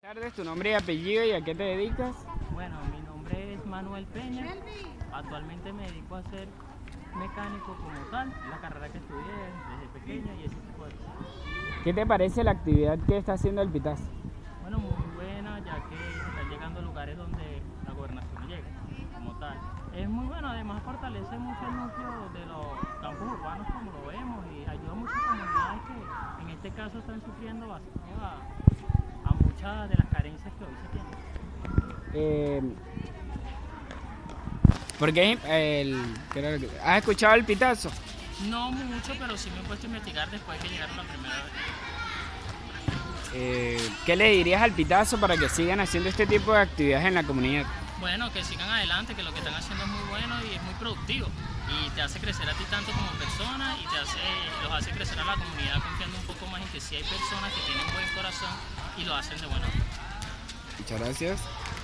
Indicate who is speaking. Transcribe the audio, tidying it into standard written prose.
Speaker 1: Buenas tardes, tu nombre y apellido y a qué te dedicas.
Speaker 2: Bueno, mi nombre es Manuel Peña. Actualmente me dedico a ser mecánico como tal, la carrera que estudié desde pequeño y ese tipo de cosas.
Speaker 1: ¿Qué te parece la actividad que está haciendo el Pitazo?
Speaker 2: Bueno, muy buena, ya que se están llegando a lugares donde la gobernación no llega, como tal. Es muy bueno, además fortalece mucho el núcleo de los campos urbanos como lo vemos y ayuda a muchas comunidades que en este caso están sufriendo bastante a muchas de las carencias que hoy se tienen.
Speaker 1: Porque ¿has escuchado el Pitazo?
Speaker 2: No mucho, pero sí me he puesto a investigar después que llegaron la primera vez.
Speaker 1: ¿Qué le dirías al Pitazo para que sigan haciendo este tipo de actividades en la comunidad?
Speaker 2: Bueno, que sigan adelante, que lo que están haciendo es muy bueno y es muy productivo. Y te hace crecer a ti tanto como persona y los hace crecer a la comunidad confiando un poco más en que sí hay personas que tienen buen corazón y lo hacen de buena manera.
Speaker 1: Muchas gracias.